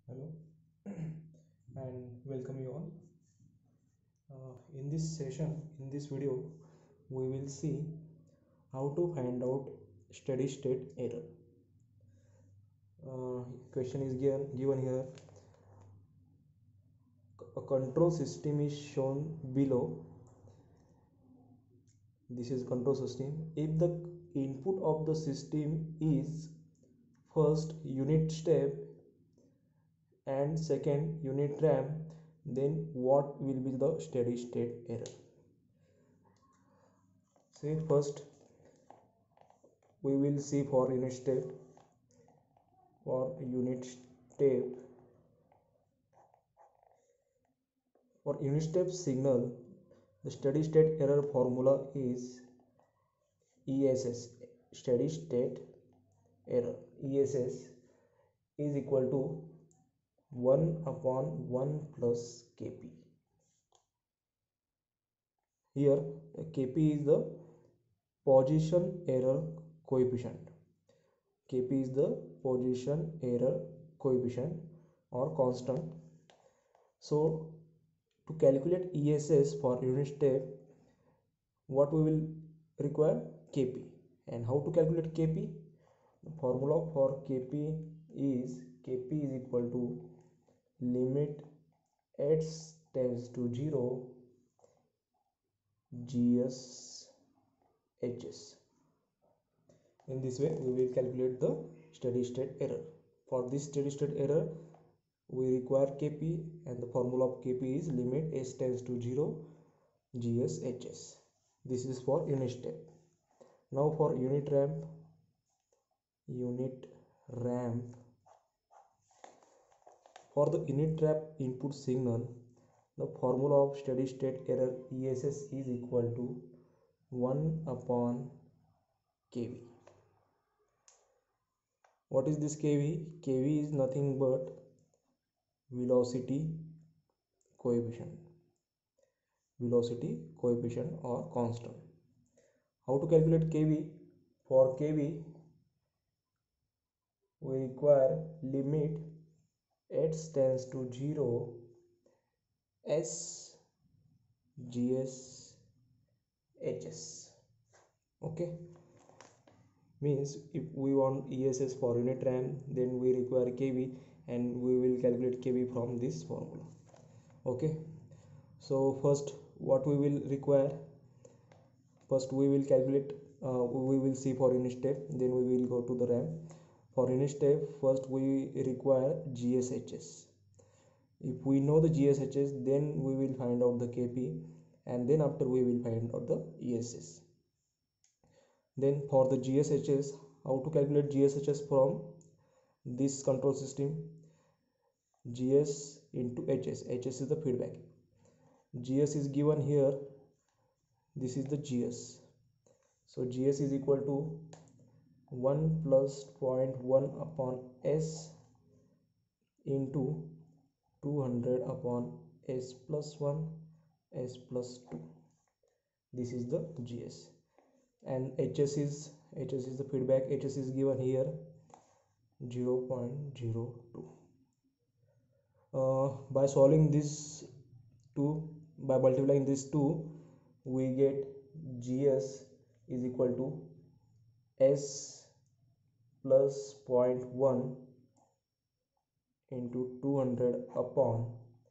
Hello and welcome you all. In this session, in this video, we will see how to find out steady state error. Question is given here. A control system is shown below. This is control system. If the input of the system is first unit step and second unit ramp, then what will be the steady state error? See, first we will see for unit step. For unit step signal, the steady state error formula is ESS. Steady state error ESS is equal to 1 upon 1 plus Kp. Here Kp is the position error coefficient. Kp is the position error coefficient or constant. So to calculate ESS for unit step, what we will require? Kp. And how to calculate Kp? The formula for Kp is equal to limit x tends to 0 GS HS. In this way we will calculate the steady state error. For this steady state error we require Kp, and the formula of Kp is limit s tends to 0 GS HS. This is for unit step. Now for unit ramp, for the unit ramp input signal, the formula of steady state error ESS is equal to 1 upon Kv. What is this Kv? Kv is nothing but velocity coefficient or constant. How to calculate Kv? For Kv we require limit x tends to 0 S GS HS. Okay, means if we want ESS for unit ramp, then we require Kv, and we will calculate Kv from this formula. Okay, so first what we will require? First we will calculate, we will see for unit step, then we will go to the ramp. For unit step, first we require GSHS. If we know the GSHS, then we will find out the Kp, and then after we will find out the ESS. Then for the GSHS, how to calculate GSHS from this control system? GS into HS. HS is the feedback. GS is given here. This is the GS. So GS is equal to 1 plus 0.1 upon S into 200 upon S plus 1 S plus 2. This is the GS, and HS is the feedback. HS is given here 0.02. By solving this two, by multiplying this two, we get GS is equal to S plus 0.1 into 200 upon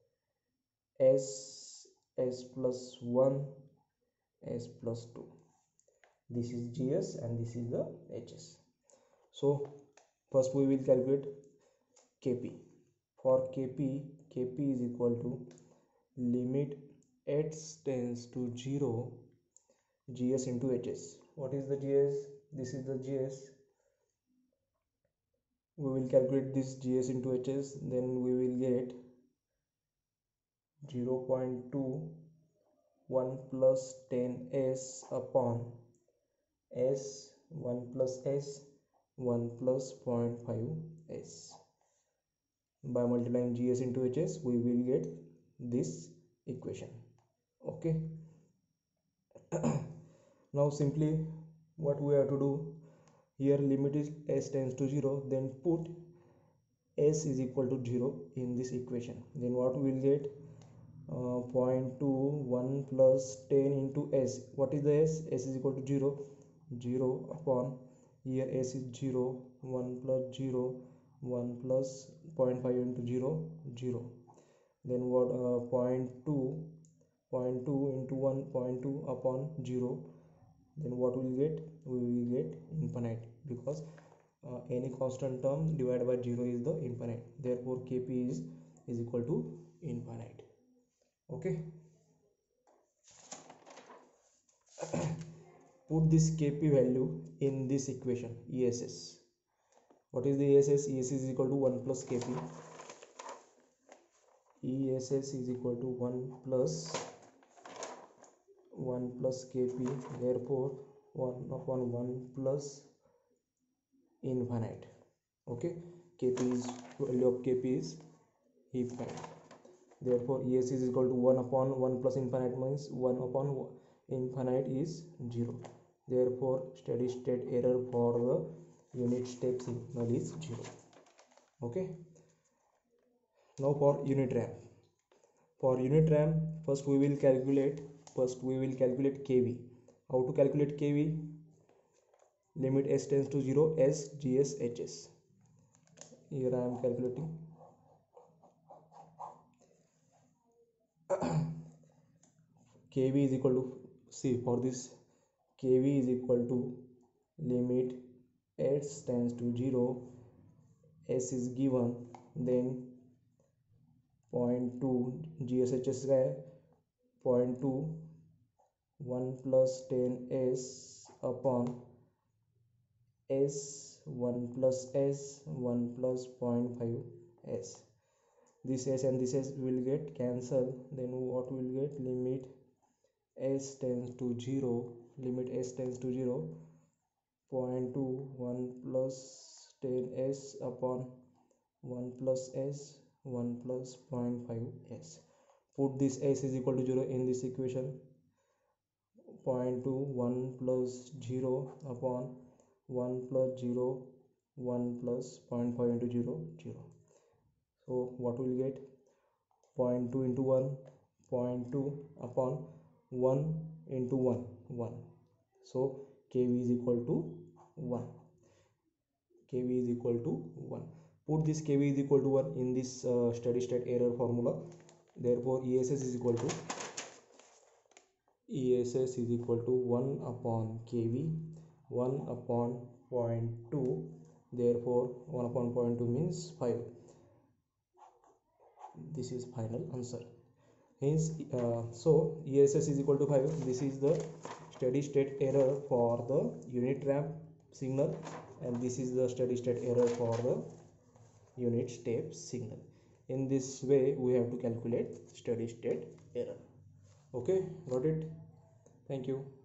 S plus 1 S plus 2. This is GS and this is the HS. So first we will calculate Kp. For Kp is equal to limit x tends to 0 GS into HS. What is the GS? This is the GS. We will calculate this GS into HS, then we will get 0.2 1 plus 10 S upon S 1 plus S 1 plus 0.5 S. By multiplying GS into HS, we will get this equation. Okay. Now simply what we have to do here, limit is S tends to 0, then put s is equal to 0 in this equation, then what we will get 0.21 plus 10 into s. What is the s? S is equal to 0. 0 upon, here s is 0, 1 plus 0, 1 plus 0.5 into 0, 0. Then what 0.2 into 1.2 upon 0, then what we will get? We will get infinite, because any constant term divided by 0 is the infinite. Therefore kp is equal to infinite. Okay, put this kp value in this equation, ess. What is the ess? Ess is equal to 1 plus kp. ess is equal to 1 plus kp. Therefore 1 upon 1 plus infinite. Okay, kp is, value of kp is infinite. Therefore es is equal to 1 upon 1 plus infinite means 1 upon infinite is 0. Therefore steady state error for the unit step signal is 0. Okay, now for unit ramp. For unit ramp, first we will calculate kV. How to calculate kV? Limit s tends to 0, s gs hs. Here I am calculating. kV is equal to, see, for this kV is equal to limit s tends to 0, s is given, then 0.2 GSHS है 0.2 1 plus 10 s upon s 1 plus s 1 plus 0.5 s. This s and this s will get cancelled. Then what will get? Limit s tends to 0, limit s tends to 0, 0.2 1 plus 10 s upon 1 plus s 1 plus 0.5 s. Put this s is equal to 0 in this equation. 0.2 1 plus 0 upon 1 plus 0 1 plus 0.5 into 0 0. So what will get? 0.2 into 1, 0.2 upon 1 into 1 1. So kV is equal to 1. kV is equal to 1. Put this kV is equal to 1 in this steady state error formula. Therefore ess is equal to 1 upon kV, 1 upon 0.2. Therefore 1 upon 0.2 means 5. This is final answer. Hence so ess is equal to 5. This is the steady state error for the unit ramp signal, and this is the steady state error for the unit step signal. In this way we have to calculate steady state error. Okay, got it? Thank you.